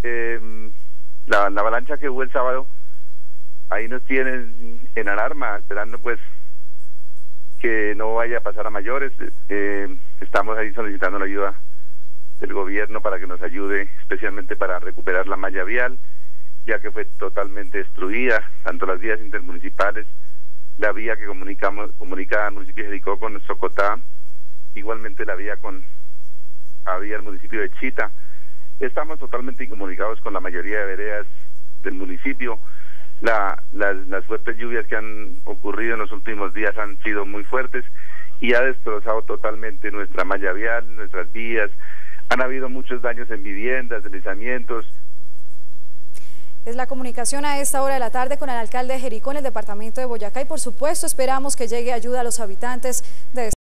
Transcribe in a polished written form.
la avalancha que hubo el sábado, ahí nos tienen en alarma, esperando pues que no vaya a pasar a mayores. Estamos ahí solicitando la ayuda del gobierno para que nos ayude, especialmente para recuperar la malla vial, ya que fue totalmente destruida, tanto las vías intermunicipales, la vía que comunica al municipio de Jericó con Socotá, igualmente la vía al municipio de Chita. Estamos totalmente incomunicados con la mayoría de veredas del municipio. Las fuertes lluvias que han ocurrido en los últimos días han sido muy fuertes y ha destrozado totalmente nuestra malla vial, nuestras vías. Han habido muchos daños en viviendas, deslizamientos. Es la comunicación a esta hora de la tarde con el alcalde de Jericó en el departamento de Boyacá y por supuesto esperamos que llegue ayuda a los habitantes de